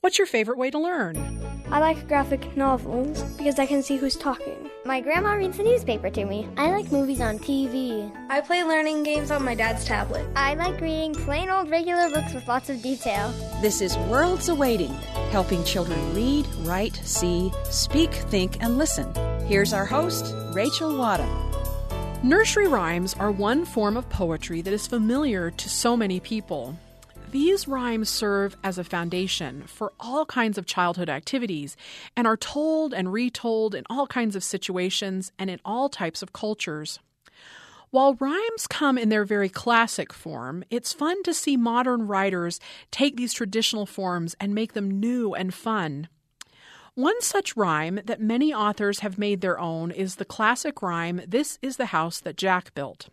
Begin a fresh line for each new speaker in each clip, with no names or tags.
What's your favorite way to learn?
I like graphic novels because I can see who's talking.
My grandma reads the newspaper to me. I like movies on TV.
I play learning games on my dad's tablet.
I like reading plain old regular books with lots of detail.
This is Worlds Awaiting, helping children read, write, see, speak, think, and listen. Here's our host, Rachel Wada.
Nursery rhymes are one form of poetry that is familiar to so many people. These rhymes serve as a foundation for all kinds of childhood activities and are told and retold in all kinds of situations and in all types of cultures. While rhymes come in their very classic form, it's fun to see modern writers take these traditional forms and make them new and fun. One such rhyme that many authors have made their own is the classic rhyme, "This is the house that Jack built."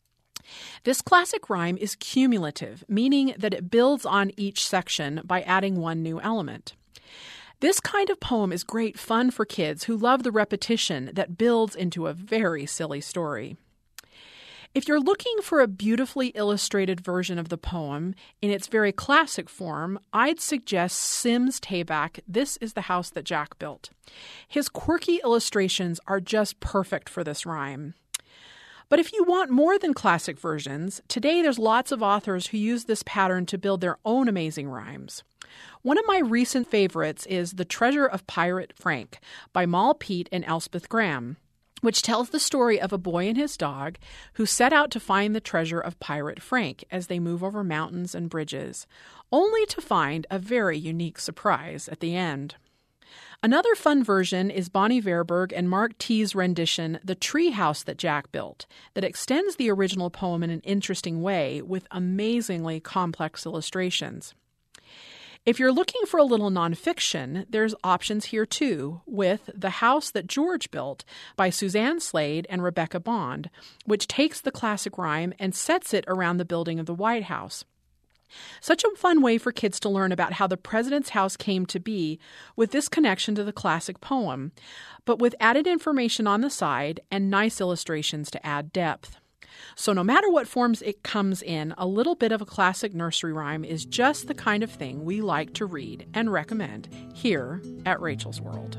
This classic rhyme is cumulative, meaning that it builds on each section by adding one new element. This kind of poem is great fun for kids who love the repetition that builds into a very silly story. If you're looking for a beautifully illustrated version of the poem in its very classic form, I'd suggest Sim's Tayback, "This is the House That Jack Built." His quirky illustrations are just perfect for this rhyme. But if you want more than classic versions, today there's lots of authors who use this pattern to build their own amazing rhymes. One of my recent favorites is The Treasure of Pirate Frank by Mal Peet and Elspeth Graham, which tells the story of a boy and his dog who set out to find the treasure of Pirate Frank as they move over mountains and bridges, only to find a very unique surprise at the end. Another fun version is Bonnie Verberg and Mark T's rendition, "The Tree House That Jack Built," that extends the original poem in an interesting way with amazingly complex illustrations. If you're looking for a little nonfiction, there's options here too, with "The House That George Built" by Suzanne Slade and Rebecca Bond, which takes the classic rhyme and sets it around the building of the White House. Such a fun way for kids to learn about how the president's house came to be with this connection to the classic poem, but with added information on the side and nice illustrations to add depth. So no matter what forms it comes in, a little bit of a classic nursery rhyme is just the kind of thing we like to read and recommend here at Rachel's World.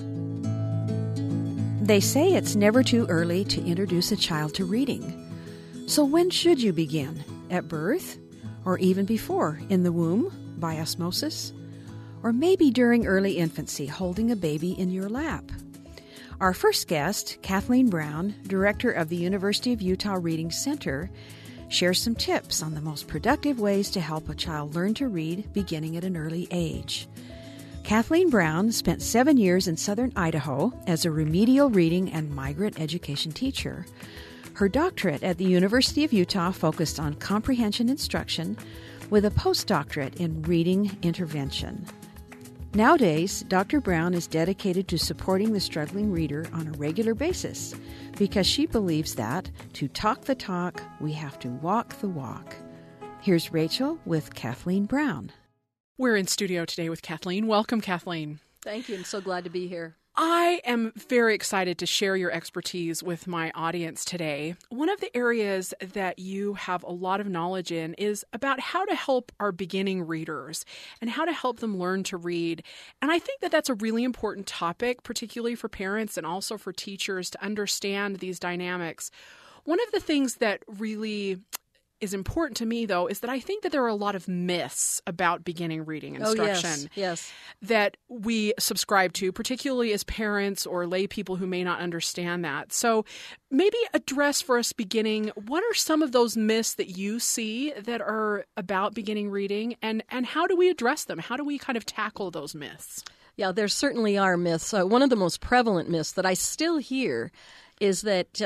They say it's never too early to introduce a child to reading. So when should you begin? At birth? Or even before, in the womb, by osmosis? Or maybe during early infancy, holding a baby in your lap? Our first guest, Kathleen Brown, director of the University of Utah Reading Center, shares some tips on the most productive ways to help a child learn to read beginning at an early age. Kathleen Brown spent 7 years in southern Idaho as a remedial reading and migrant education teacher. Her doctorate at the University of Utah focused on comprehension instruction with a post-doctorate in reading intervention. Nowadays, Dr. Brown is dedicated to supporting the struggling reader on a regular basis because she believes that to talk the talk, we have to walk the walk. Here's Rachel with Kathleen Brown.
We're in studio today with Kathleen. Welcome, Kathleen.
Thank you. I'm so glad to be here.
I am very excited to share your expertise with my audience today. One of the areas that you have a lot of knowledge in is about how to help our beginning readers and how to help them learn to read. And I think that that's a really important topic, particularly for parents and also for teachers to understand these dynamics. One of the things that really is important to me, though, is that I think that there are a lot of myths about beginning reading instruction that we subscribe to, particularly as parents or lay people who may not understand that. So maybe address for us beginning, what are some of those myths that you see that are about beginning reading, and how do we address them? How do we kind of tackle those myths?
Yeah, there certainly are myths. One of the most prevalent myths that I still hear is that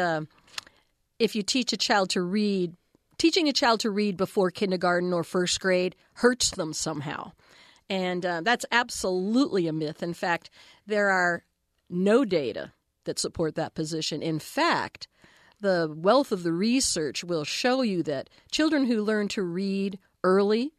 if you teach a child to read, teaching a child to read before kindergarten or first grade hurts them somehow. And that's absolutely a myth. In fact, there are no data that support that position. In fact, the wealth of the research will show you that children who learn to read early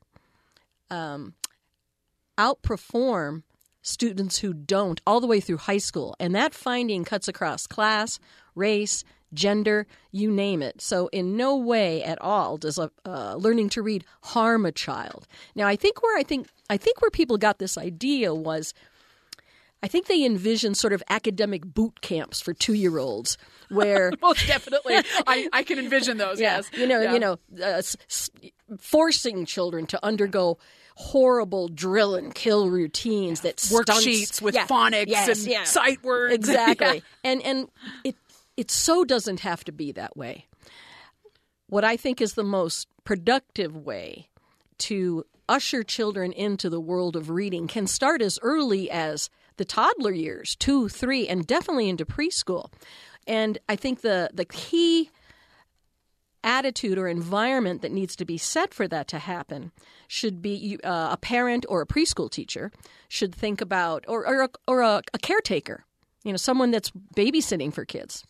outperform students who don't all the way through high school. And that finding cuts across class, race, gender, you name it. So in no way at all does learning to read harm a child. Now, I think where people got this idea was, I think they envisioned sort of academic boot camps for 2-year-olds where
most definitely I can envision those.
Yeah,
yes,
forcing children to undergo horrible drill and kill routines that
worksheets with phonics and sight words.
Exactly. And it so doesn't have to be that way. What I think is the most productive way to usher children into the world of reading can start as early as the toddler years, 2, 3, and definitely into preschool. And I think the key attitude or environment that needs to be set for that to happen should be a parent or a preschool teacher should think about, or a caretaker, someone that's babysitting for kids.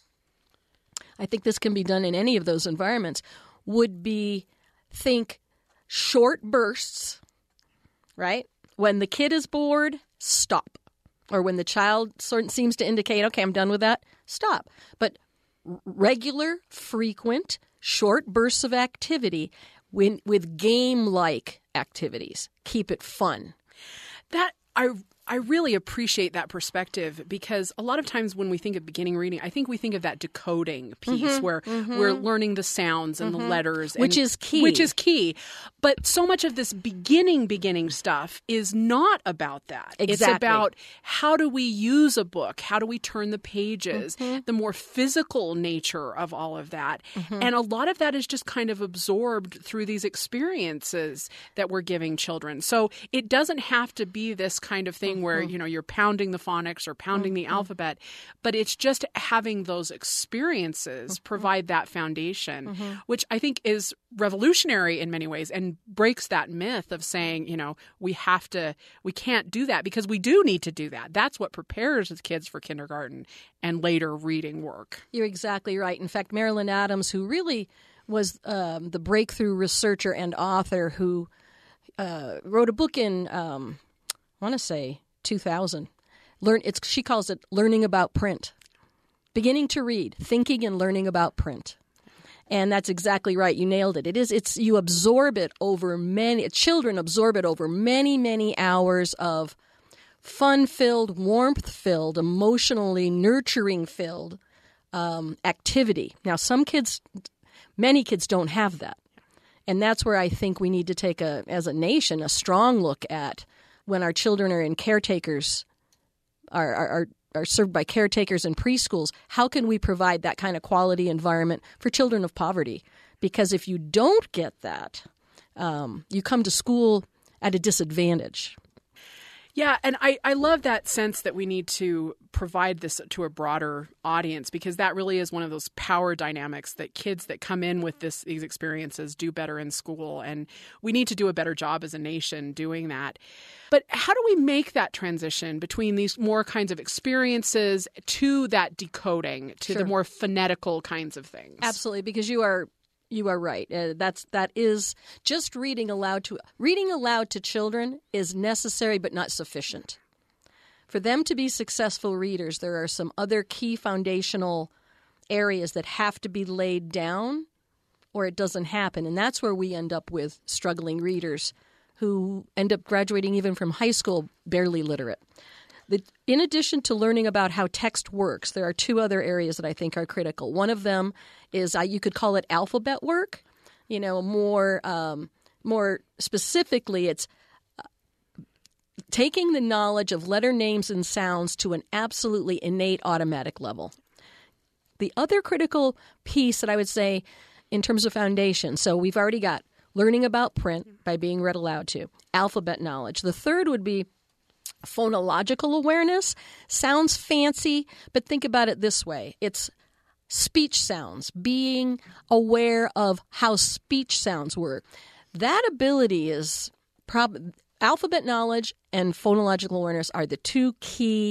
I think this can be done in any of those environments, would be think short bursts, right? When the kid is bored, stop. Or when the child sort of seems to indicate, okay, I'm done with that, stop. But regular, frequent, short bursts of activity with game-like activities. Keep it fun.
That I really appreciate that perspective, because a lot of times when we think of beginning reading, I think we think of that decoding piece where we're learning the sounds and the letters.
Which is key.
Which is key. But so much of this beginning stuff is not about that.
Exactly.
It's about how do we use a book? How do we turn the pages? The more physical nature of all of that. And a lot of that is just kind of absorbed through these experiences that we're giving children. So it doesn't have to be this kind of thing where, you're pounding the phonics or pounding the alphabet, but it's just having those experiences provide that foundation, which I think is revolutionary in many ways and breaks that myth of saying, we can't do that, because we do need to do that. That's what prepares the kids for kindergarten and later reading work.
You're exactly right. In fact, Marilyn Adams, who really was the breakthrough researcher and author who wrote a book in, I want to say 2000. She calls it Learning About Print. Beginning to read, thinking and learning about print. And that's exactly right. You nailed it. You absorb it over children absorb it over many, many hours of fun-filled, warmth-filled, emotionally nurturing-filled activity. Now, many kids don't have that. And that's where I think we need to take, as a nation, a strong look at when our children are in caretakers, are served by caretakers in preschools. How can we provide that kind of quality environment for children of poverty? Because if you don't get that, you come to school at a disadvantage.
Yeah, and I love that sense that we need to provide this to a broader audience, because that really is one of those power dynamics that kids that come in with these experiences do better in school, and we need to do a better job as a nation doing that. But how do we make that transition between these more kinds of experiences to that decoding, to the more phonetical kinds of things?
Absolutely, because you are right. That is just reading aloud to children is necessary but not sufficient. For them to be successful readers, there are some other key foundational areas that have to be laid down, or it doesn't happen. And that's where we end up with struggling readers who end up graduating even from high school barely literate. In addition to learning about how text works, there are 2 other areas that I think are critical. One of them is, you could call it alphabet work. More specifically, it's taking the knowledge of letter names and sounds to an absolutely innate automatic level. The other critical piece that I would say in terms of foundation, so we've already got learning about print by being read aloud to, alphabet knowledge. The third would be phonological awareness. Sounds fancy, but think about it this way. It's speech sounds, being aware of how speech sounds work. That ability is alphabet knowledge and phonological awareness are the 2 key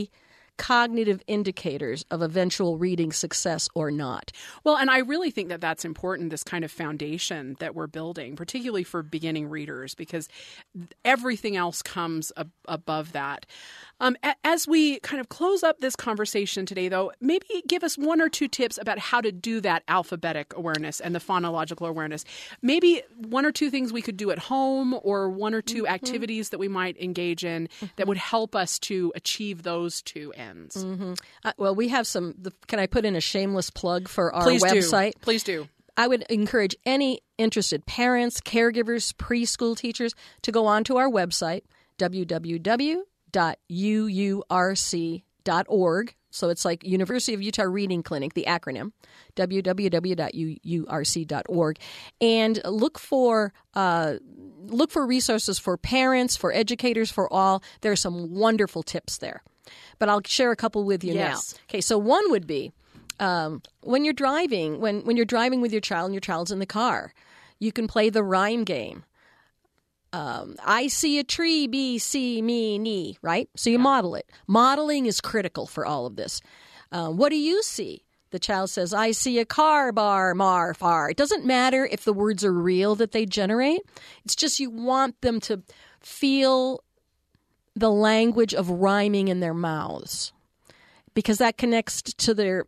cognitive indicators of eventual reading success or not.
Well, and I really think that that's important, this kind of foundation that we're building, particularly for beginning readers, because everything else comes above that. As we kind of close up this conversation today, though, maybe give us one or two tips about how to do that alphabetic awareness and the phonological awareness. Maybe one or two things we could do at home, or one or two activities that we might engage in that would help us to achieve those two ends.
Well, we have some. Can I put in a shameless plug for our
Please
website?
Please do.
I would encourage any interested parents, caregivers, preschool teachers to go onto our website, www.uurc.org. So it's like University of Utah Reading Clinic, the acronym, www.uurc.org, and look for resources for parents, for educators, for all. There are some wonderful tips there. But I'll share a couple with you now. Okay, so one would be when you're driving, when you're driving with your child and your child's in the car, you can play the rhyme game. I see a tree, B, C, me, knee, right? So you model it. Modeling is critical for all of this. What do you see? The child says, I see a car, bar, mar, far. It doesn't matter if the words are real that they generate. It's just you want them to feel the language of rhyming in their mouths, because that connects to their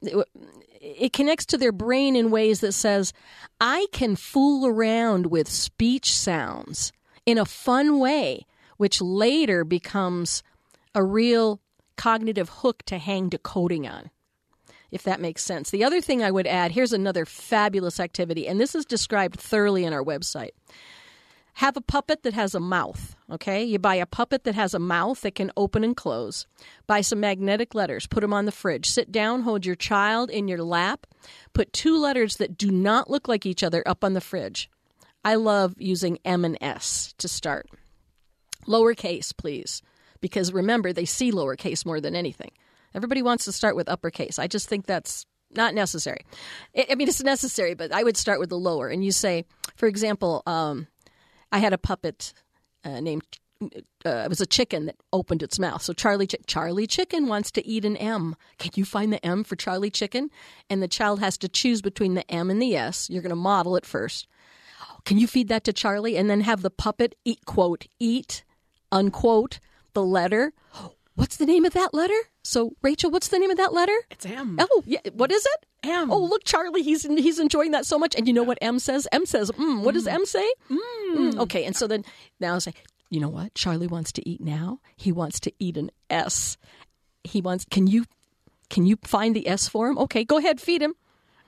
brain in ways that says, I can fool around with speech sounds in a fun way, which later becomes a real cognitive hook to hang decoding on, if that makes sense. The other thing I would add, here's another fabulous activity, and this is described thoroughly on our website. Have a puppet that has a mouth, okay? You buy a puppet that has a mouth that can open and close. Buy some magnetic letters. Put them on the fridge. Sit down, hold your child in your lap. Put two letters that do not look like each other up on the fridge. I love using M and S to start. Lowercase, please, because remember, they see lowercase more than anything. Everybody wants to start with uppercase. I just think that's not necessary. It's necessary, but I would start with the lower. And you say, for example, I had a puppet named, it was a chicken that opened its mouth. So Charlie Chicken wants to eat an M. Can you find the M for Charlie Chicken? And the child has to choose between the M and the S. You're going to model it first. Can you feed that to Charlie? And then have the puppet eat, unquote, the letter. What's the name of that letter? So, Rachel, what's the name of that letter?
It's M.
Oh, yeah. What is it?
M.
Oh, look, Charlie, he's enjoying that so much. And you know what M says? M says, What does M say? Okay, and so then now I say, you know what Charlie wants to eat now? He wants to eat an S. Can you find the S for him? Okay, go ahead, feed him.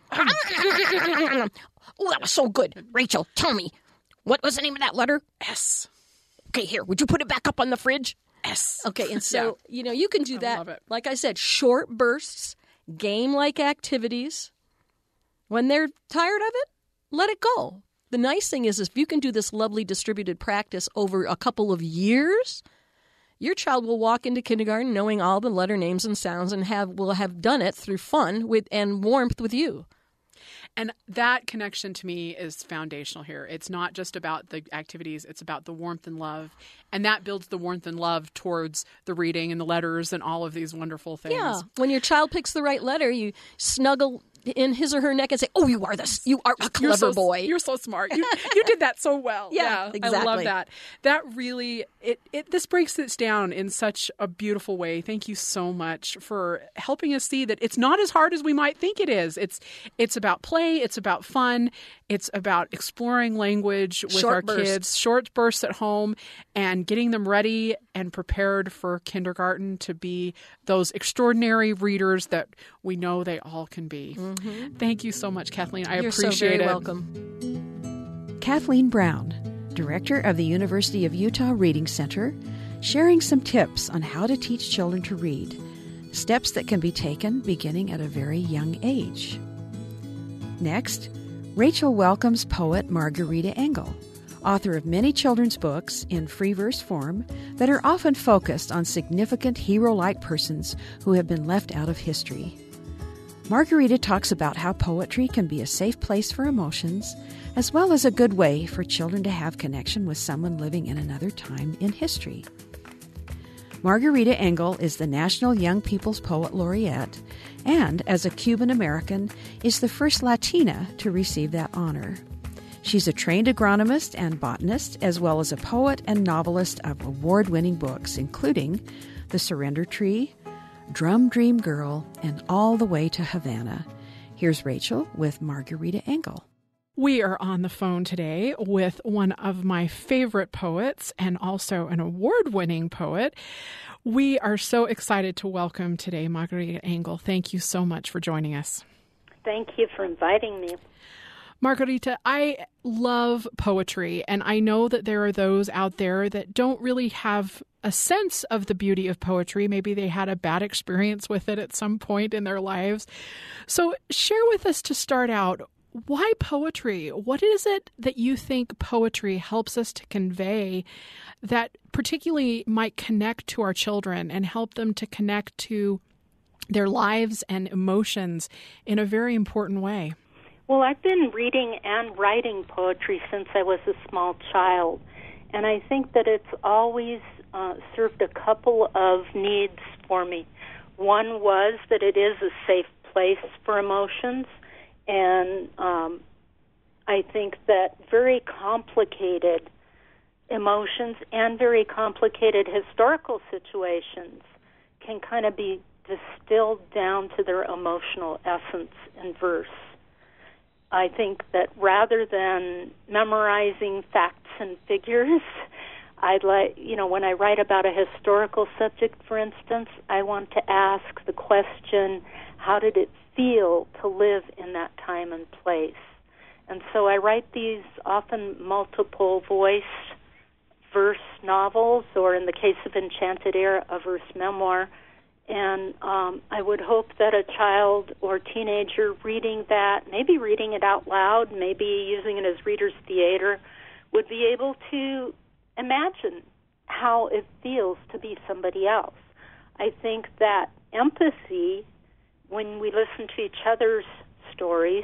Oh, that was so good. Rachel, tell me, what was the name of that letter?
S.
Okay, here, would you put it back up on the fridge?
S.
Okay, and so, you can do that.
Love it.
Like I said, short bursts, game-like activities. When they're tired of it, let it go. The nice thing is if you can do this lovely distributed practice over a couple of years, your child will walk into kindergarten knowing all the letter names and sounds and will have done it through fun and warmth with you.
And that connection to me is foundational here. It's not just about the activities, it's about the warmth and love. And that builds the warmth and love towards the reading and the letters and all of these wonderful things.
Yeah. When your child picks the right letter, you snuggle in his or her neck and say, oh, you are a clever boy.
You're so smart. You did that so well.
Yeah, exactly.
I love that. That really, this breaks this down in such a beautiful way. Thank you so much for helping us see that it's not as hard as we might think it is. It's about play. It's about fun. It's about exploring language with our kids, short bursts at home, and getting them ready and prepared for kindergarten to be those extraordinary readers that we know they all can be. Mm-hmm. Thank you so much, Kathleen. I appreciate it.
You're so very welcome.
Kathleen Brown, Director of the University of Utah Reading Center, sharing some tips on how to teach children to read, steps that can be taken beginning at a very young age. Next, Rachel welcomes poet Margarita Engel, author of many children's books in free verse form that are often focused on significant hero-like persons who have been left out of history. Margarita talks about how poetry can be a safe place for emotions, as well as a good way for children to have connection with someone living in another time in history. Margarita Engel is the National Young People's Poet Laureate, and as a Cuban American, is the first Latina to receive that honor. She's a trained agronomist and botanist, as well as a poet and novelist of award-winning books, including The Surrender Tree, Drum Dream Girl, and All the Way to Havana. Here's Rachel with Margarita Engel.
We are on the phone today with one of my favorite poets and also an award-winning poet. We are so excited to welcome today Margarita Engel. Thank you so much for joining us.
Thank you for inviting me.
Margarita, I love poetry, and I know that there are those out there that don't really have a sense of the beauty of poetry. Maybe they had a bad experience with it at some point in their lives. So share with us to start out, why poetry? What is it that you think poetry helps us to convey that particularly might connect to our children and help them to connect to their lives and emotions in a very important way?
Well, I've been reading and writing poetry since I was a small child, and I think that it's always served a couple of needs for me. One was that it is a safe place for emotions, and I think that very complicated emotions and very complicated historical situations can kind of be distilled down to their emotional essence in verse. I think that rather than memorizing facts and figures, I'd like, when I write about a historical subject, for instance, I want to ask the question, how did it feel to live in that time and place? And so I write these often multiple voice verse novels, or in the case of Enchanted Air, a verse memoir. And I would hope that a child or teenager reading that, maybe reading it out loud, maybe using it as reader's theater, would be able to imagine how it feels to be somebody else. I think that empathy, when we listen to each other's stories,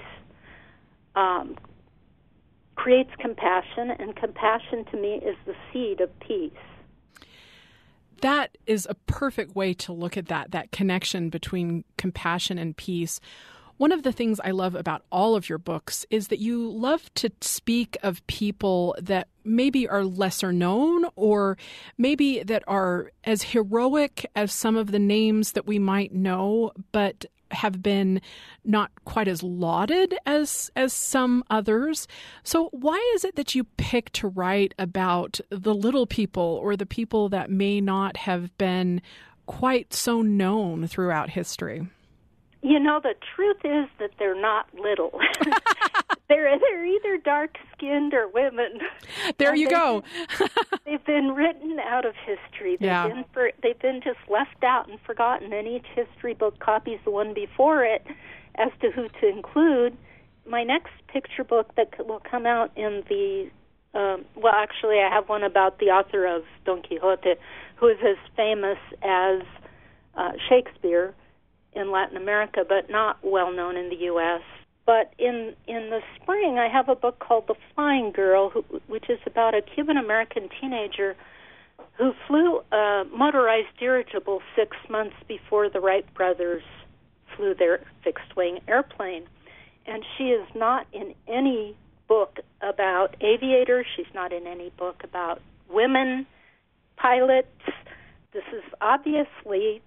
creates compassion, and compassion to me is the seed of peace.
That is a perfect way to look at that connection between compassion and peace. One of the things I love about all of your books is that you love to speak of people that maybe are lesser known, or maybe that are as heroic as some of the names that we might know, but have been not quite as lauded as some others. So why is it that you pick to write about the little people, or the people that may not have been quite so known throughout history?
The truth is that they're not little. They're either dark-skinned or women.
There you go.
They've been written out of history. They've been just left out and forgotten, and each history book copies the one before it as to who to include. My next picture book that will come out in the actually I have one about the author of Don Quixote, who is as famous as Shakespeare in Latin America, but not well known in the U.S. But in the spring, I have a book called The Flying Girl, which is about a Cuban-American teenager who flew a motorized dirigible 6 months before the Wright brothers flew their fixed-wing airplane. And she is not in any book about aviators. She's not in any book about women pilots. This is obviously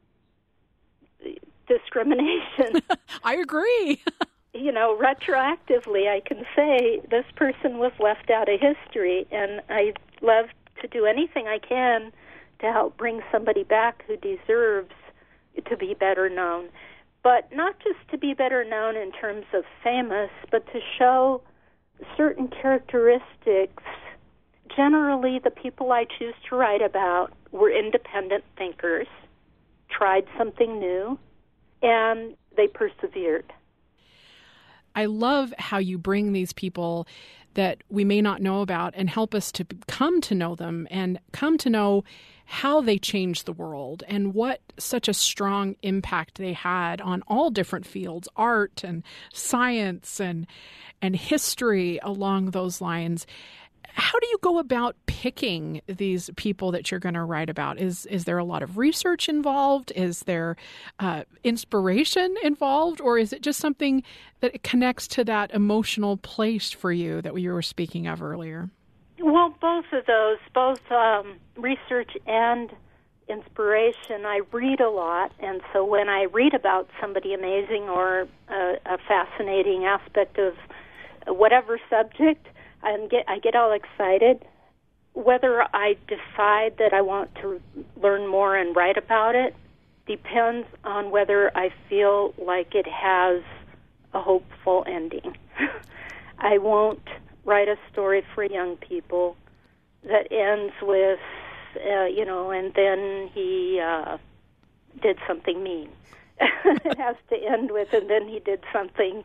discrimination.
I agree.
Retroactively, I can say this person was left out of history, and I love to do anything I can to help bring somebody back who deserves to be better known. But not just to be better known in terms of famous, but to show certain characteristics. Generally, the people I choose to write about were independent thinkers, tried something new, and they persevered.
I love how you bring these people that we may not know about and help us to come to know them and come to know how they changed the world and what such a strong impact they had on all different fields, art and science and history along those lines. how do you go about picking these people that you're going to write about? Is there a lot of research involved? Is there inspiration involved? Or is it just something that connects to that emotional place for you that you were speaking of earlier?
Well, both of those, both research and inspiration. I read a lot, and so when I read about somebody amazing or a fascinating aspect of whatever subject, I get all excited. Whether I decide that I want to learn more and write about it depends on whether I feel like it has a hopeful ending. I won't write a story for young people that ends with, and then he did something mean. It has to end with, and then he did something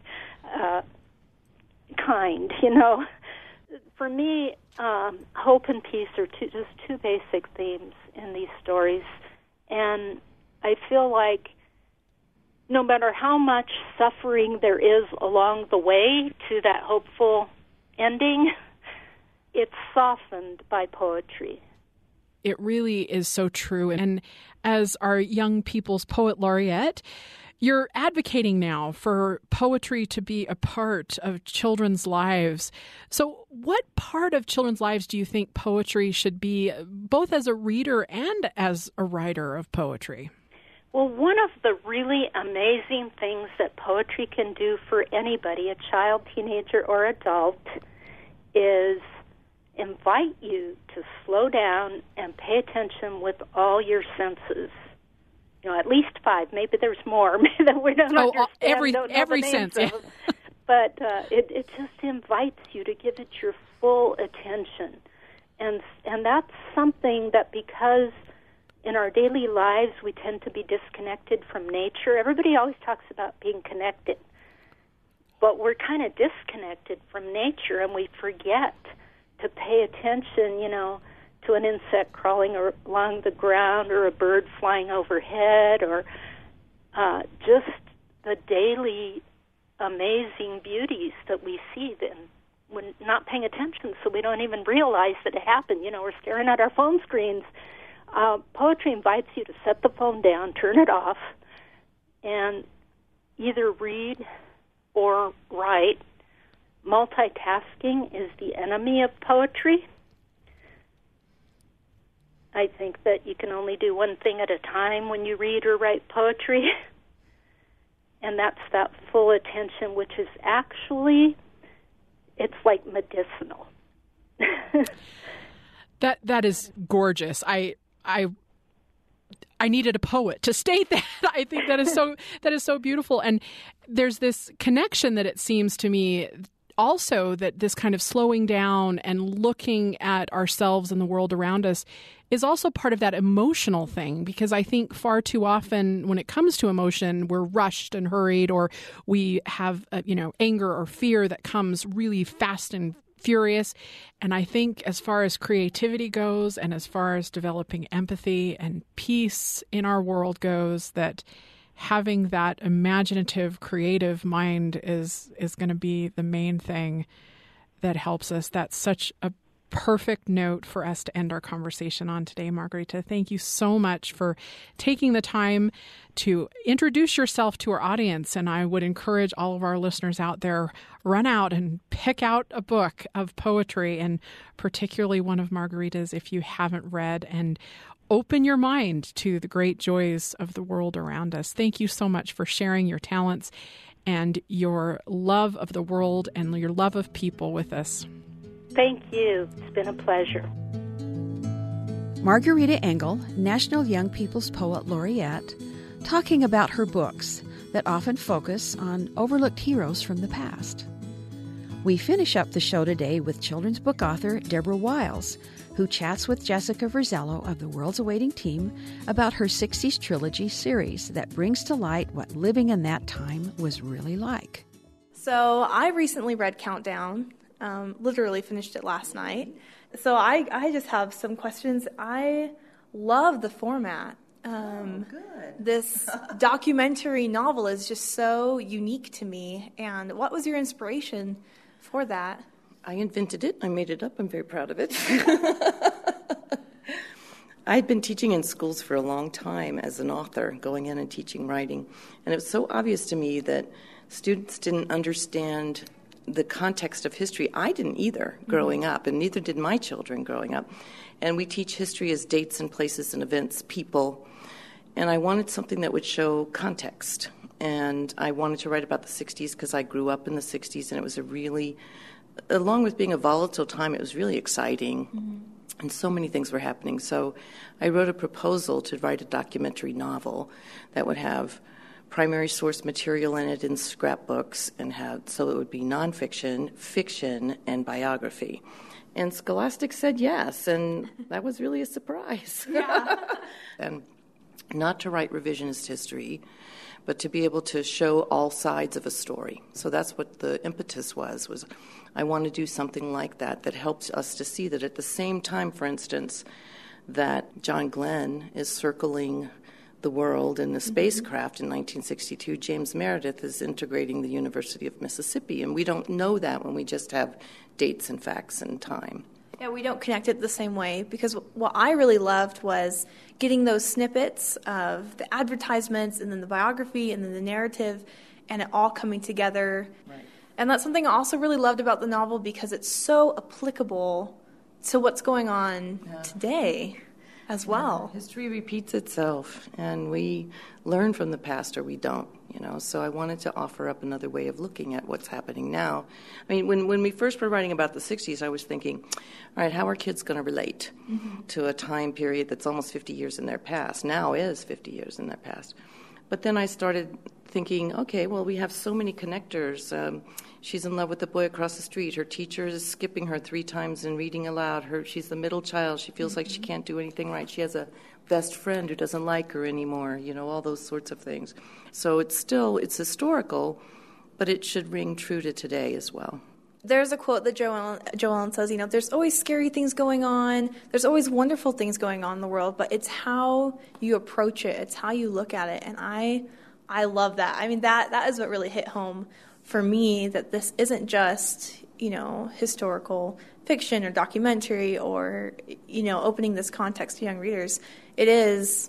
kind, For me, hope and peace are just two basic themes in these stories. And I feel like no matter how much suffering there is along the way to that hopeful ending, it's softened by poetry.
It really is so true. And as our Young People's Poet Laureate, you're advocating now for poetry to be a part of children's lives. So what part of children's lives do you think poetry should be, both as a reader and as a writer of poetry?
Well, one of the really amazing things that poetry can do for anybody, a child, teenager, or adult, is invite you to slow down and pay attention with all your senses. At least 5. Maybe there's more that we don't understand.
Every sense. Yeah.
But it just invites you to give it your full attention. And that's something that, because in our daily lives we tend to be disconnected from nature. Everybody always talks about being connected. But we're kind of disconnected from nature, and we forget to pay attention, to an insect crawling along the ground, or a bird flying overhead, or just the daily amazing beauties that we see. Then we're not paying attention, so we don't even realize that it happened. We're staring at our phone screens. Poetry invites you to set the phone down, turn it off, and either read or write. Multitasking is the enemy of poetry. I think that you can only do one thing at a time when you read or write poetry, and that's that full attention, which is actually, it's like medicinal.
That is gorgeous. I needed a poet to state that. I think that is so beautiful, and there's this connection that it seems to me also that this kind of slowing down and looking at ourselves and the world around us is also part of that emotional thing, because I think far too often when it comes to emotion, we're rushed and hurried, or we have, anger or fear that comes really fast and furious. And I think as far as creativity goes, and as far as developing empathy and peace in our world goes, that having that imaginative, creative mind is going to be the main thing that helps us. That's such a perfect note for us to end our conversation on today, Margarita. Thank you so much for taking the time to introduce yourself to our audience. And I would encourage all of our listeners out there, run out and pick out a book of poetry, and particularly one of Margarita's if you haven't read, and open your mind to the great joys of the world around us. Thank you so much for sharing your talents and your love of the world and your love of people with us.
Thank you. It's been a pleasure.
Margarita Engel, National Young People's Poet Laureate, talking about her books that often focus on overlooked heroes from the past. We finish up the show today with children's book author Deborah Wiles, who chats with Jessica Verzello of the World's Awaiting team about her 60s trilogy series that brings to light what living in that time was really like.
So I recently read Countdown, literally finished it last night. So I just have some questions. I love the format. Good. This documentary novel is just so unique to me. And what was your inspiration for that?
I invented it. I made it up. I'm very proud of it. I'd been teaching in schools for a long time as an author, going in and teaching writing. And it was so obvious to me that students didn't understand the context of history. I didn't either growing up, and neither did my children growing up. And we teach history as dates and places and events, people. And I wanted something that would show context. And I wanted to write about the 60s because I grew up in the 60s, and it was a really, along with being a volatile time, it was really exciting. And so many things were happening. So I wrote a proposal to write a documentary novel that would have primary source material in it in scrapbooks, and so it would be nonfiction, fiction, and biography. And Scholastic said yes, and that was really a surprise. Yeah. And not to write revisionist history, but to be able to show all sides of a story. So that's what the impetus was I want to do something like that helps us to see that at the same time, for instance, that John Glenn is circling the world in the spacecraft in 1962, James Meredith is integrating the University of Mississippi, and we don't know that when we just have dates and facts and time.
Yeah, we don't connect it the same way, because what I really loved was getting those snippets of the advertisements and then the biography and then the narrative, and it all coming together. Right. And that's something I also really loved about the novel, because it's so applicable to what's going on today as well.
History repeats itself, and we learn from the past or we don't, So I wanted to offer up another way of looking at what's happening now. I mean, when we first were writing about the 60s, I was thinking, all right, how are kids going to relate to a time period that's almost 50 years in their past? Now is 50 years in their past. But then I started thinking, okay, well, we have so many connectors. She's in love with the boy across the street. Her teacher is skipping her 3 times and reading aloud. She's the middle child. She feels like she can't do anything right. She has a best friend who doesn't like her anymore, all those sorts of things. So it's historical, but it should ring true to today as well.
There's a quote that Joellen says, there's always scary things going on. There's always wonderful things going on in the world, but it's how you approach it. It's how you look at it. And I love that. I mean, that is what really hit home for me, that this isn't just, historical fiction or documentary or, opening this context to young readers. It is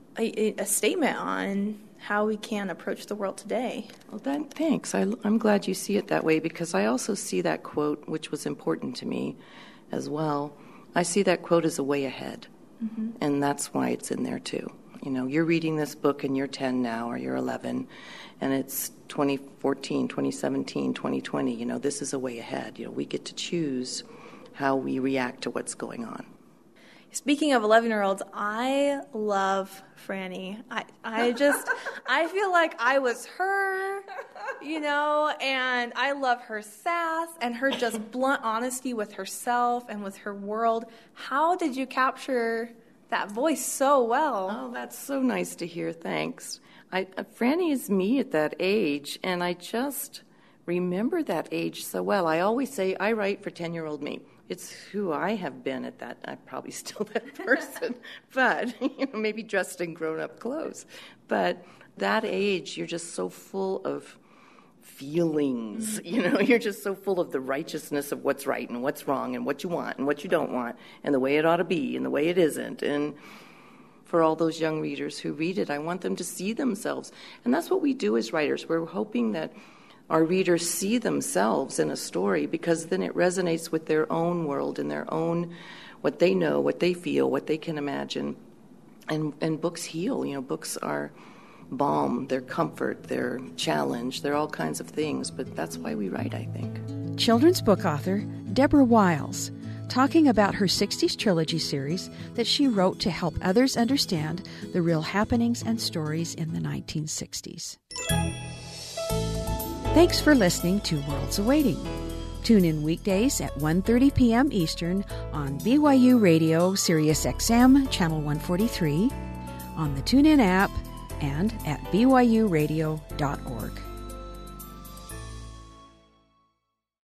a statement on how we can approach the world today.
Well, thanks. I'm glad you see it that way, because I also see that quote, which was important to me as well. I see that quote as a way ahead, and that's why it's in there too. You're reading this book and you're 10 now, or you're 11, and it's 2014, 2017, 2020. This is a way ahead. We get to choose how we react to what's going on.
Speaking of 11-year-olds, I love Franny. I feel like I was her, and I love her sass and her just blunt honesty with herself and with her world. How did you capture that voice so well?
Oh, that's so nice to hear. Thanks. Franny is me at that age, and I just remember that age so well. I always say I write for 10-year-old me. It's who I have been at that. I'm probably still that person, but maybe dressed in grown-up clothes. But that age, you're just so full of feelings. You're just so full of the righteousness of what's right and what's wrong and what you want and what you don't want and the way it ought to be and the way it isn't. And for all those young readers who read it, I want them to see themselves. And that's what we do as writers. We're hoping that our readers see themselves in a story, because then it resonates with their own world and their own, what they know, what they feel, what they can imagine. And books heal. Books are balm, they're comfort, they're challenge, they're all kinds of things. But that's why we write, I think.
Children's book author Deborah Wiles, talking about her 60s trilogy series that she wrote to help others understand the real happenings and stories in the 1960s. Thanks for listening to Worlds Awaiting. Tune in weekdays at 1:30 p.m. Eastern on BYU Radio Sirius XM Channel 143, on the TuneIn app, and at byuradio.org.